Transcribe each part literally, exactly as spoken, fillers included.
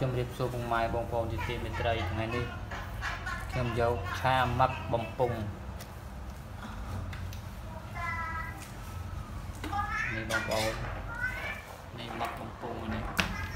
chum riệp số cùng mai bông bông thì tìm bên đây ngày đi chum dấu cha mắc bông bông này bông bông này mắc bông bông này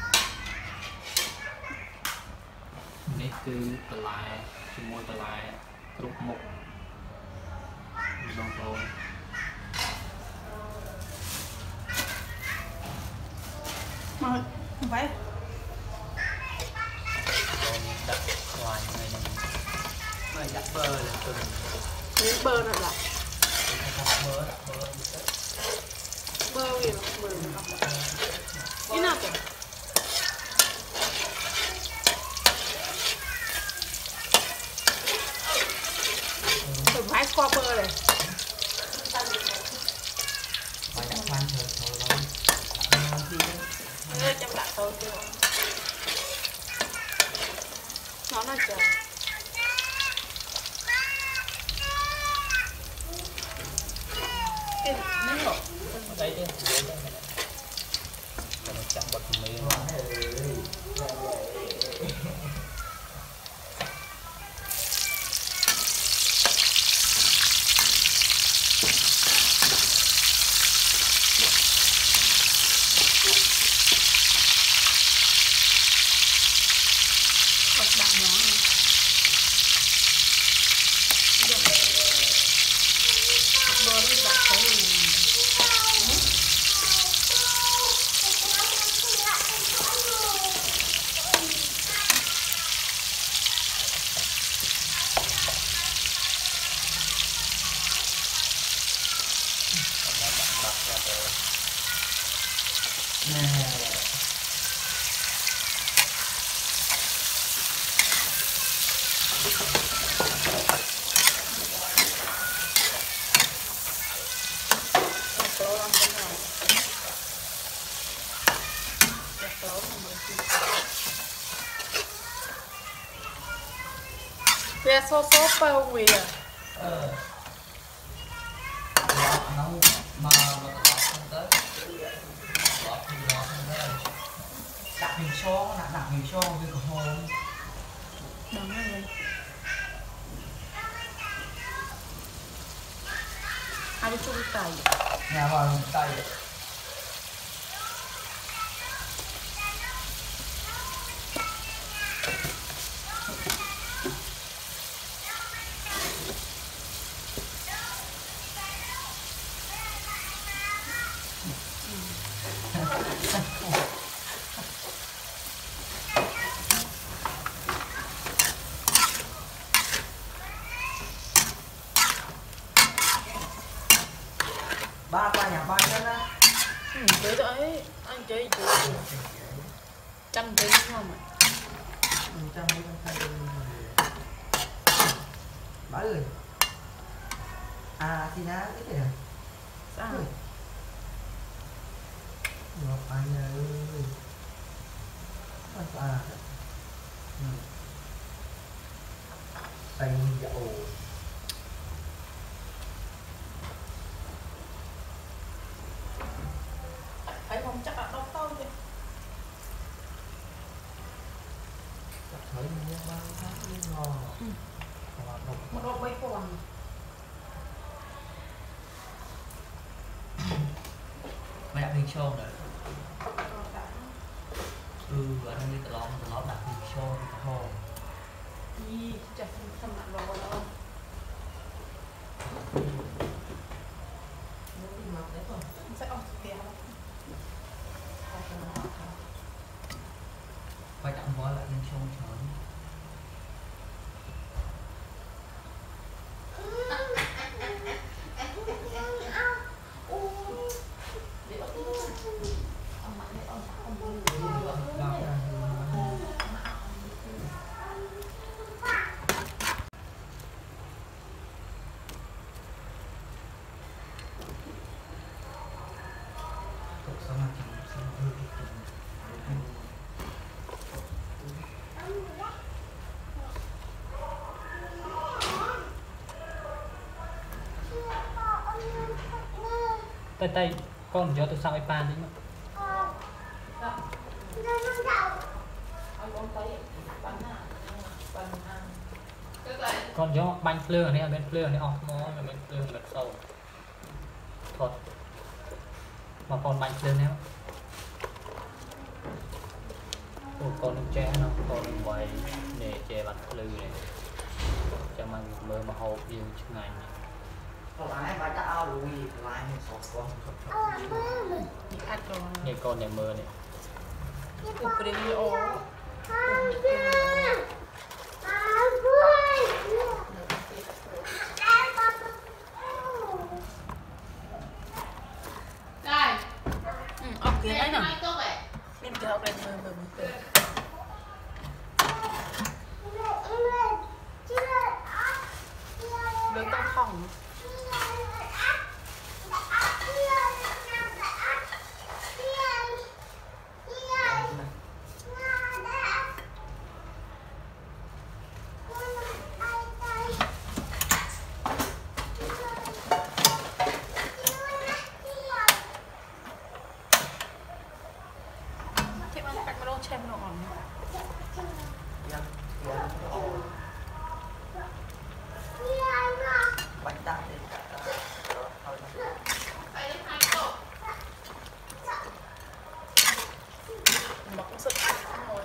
này cứ tờ lại chum môi tờ lại rụt mục bông bông mà không phải đặt ngoài này này đặt bơ là từng cái bơ nữa là bơ bơ gì mà bơ như nào vậy thử phải qua bơ này phải đặt khoan thôi thôi đó Ê, trong đặt tôi chưa nó nó chờ cái miếng lột đây đi dễ đây này nó chậm bật miếng Về số số bao quỳ à? Ờ. Nó mà mà không tới. Đặt hình xô, đặt đặt hình xô với cổ hồn. Đúng rồi. Ai đi chung tay? Nhà vào tay. Ba qua nhà ba chân á. Ừ, chơi đấy, anh chơi chơi trăm chơi đúng không ạ? Ừ, trăm mấy trăm cây ba ơi. À thì đã cái gì rồi? Sao? Ngọc anh ơi. À. Ừ. Tay dậu. Phải không chắc là đâu to chứ. Thấy như ba phát ngon. Ừ. Một Một đôi quay quần. Mày đặt hình show rồi. Ừ, ở đây tao lót tao lót đặt hình show thì có hồ. Ý, chắc thầm nặng vào đó. Sẽ ổn tiền không? Quay tặng bó lại hình show chớn. Tay tay con cho tôi sang iPad đi mà. con gió banh phơi này bên phơi này ọt mó là bên phơi bên sâu thọt mà con banh phơi này ủa con đừng che nó con đừng quay để che banh phơi này cho mà mơ mà hộp yêu chứ ngày lái mà đã ao rồi lái mình sọt con đi ăn rồi như con này mơ này ụp đi ô đây ừ ốc kia đấy nè tốt vậy nên kia ốc đây mơ mơ mơ được tông thòng thế mà cách mà đâu xem nó còn bánh đại nó cũng sức rồi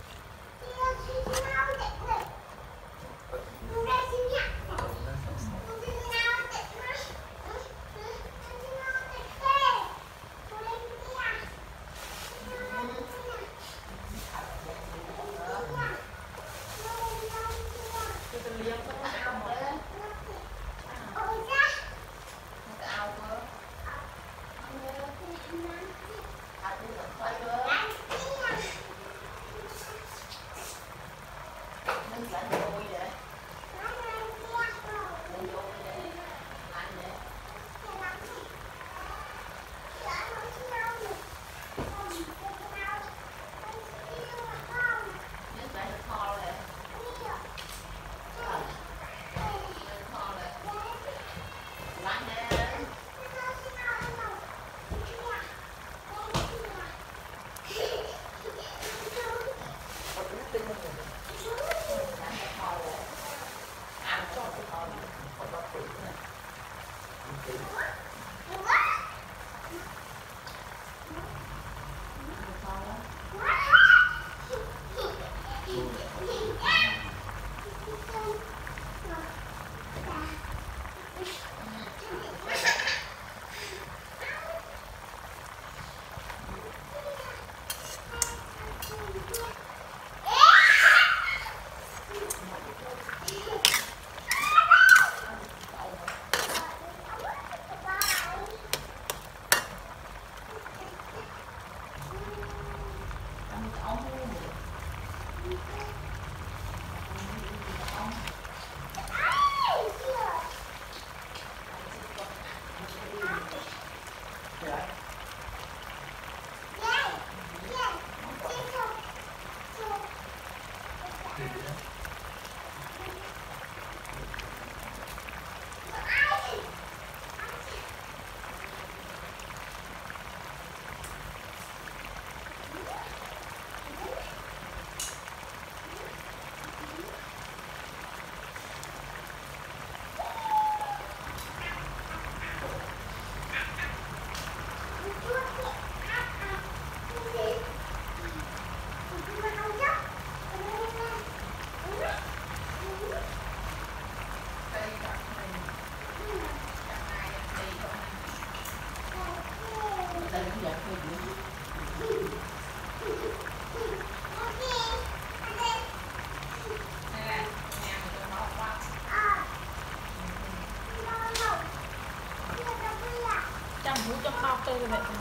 tư vậy đó.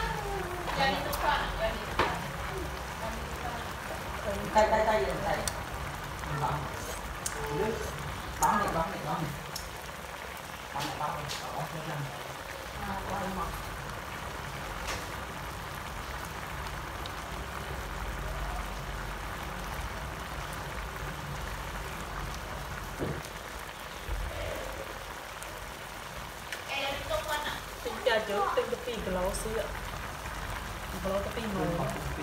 tay tay tay tay bấm lướt bấm này bấm này bấm này bấm này bấm này bấm cái răng này à qua đây mà tính ra trước tính cái pin cái lấu xí ạ cái lấu cái pin màu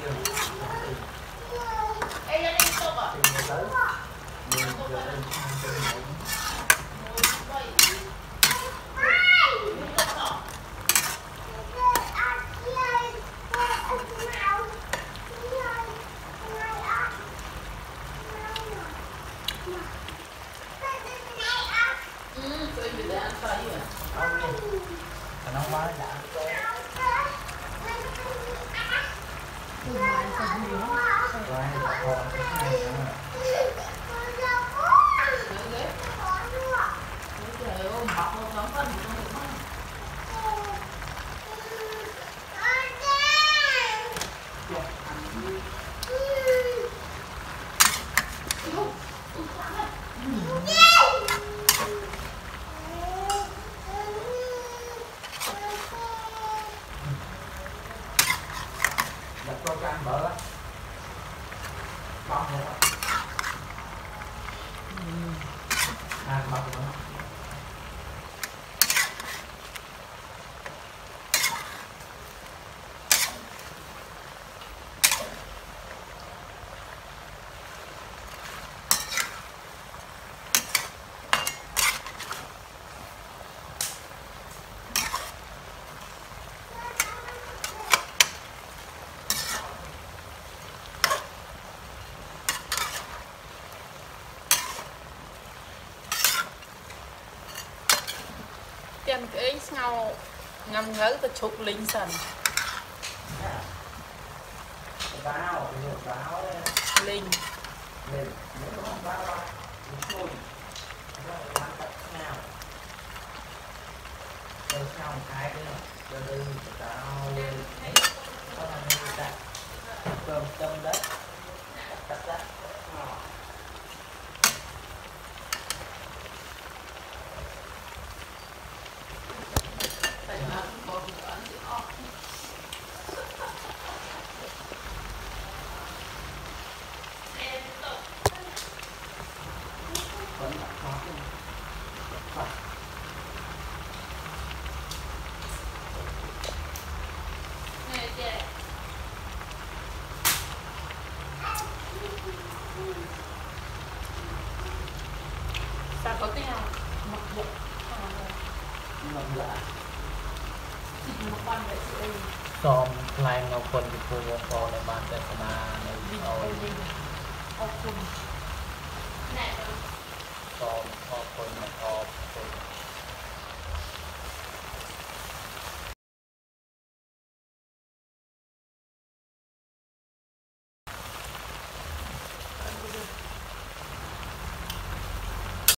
Ê, ra đi stop à? Ừ, tôi bị để ăn phải vậy. không đi khả năng quá đã mai sao nhiều lắm qua thì còn cái này nữa Trời ơi, bọc một tấm phân của tôi không? đặt cho can bỡ á bông rồi đó à bông rồi đó tiền cái ngao ngâm ngớ ta chụp linh sần báo báo linh lên nếu không báo báo thôi rồi làm tập nào rồi sau một cái nữa rồi đi tao lên có là người ta cơm cơm đấy đặt đặt vẫn là khó khăn Nè chị. sao có tiền mặc bộ ngầm lạ mặc quan vậy chị ơi សូមថ្លែងអរគុណចំពោះបងប្អូនដែលបានទស្សនានៅវី vì ដេអូ ôi នេះ linh ốc cùng Nè. សូមអរគុណនិងអរគុណ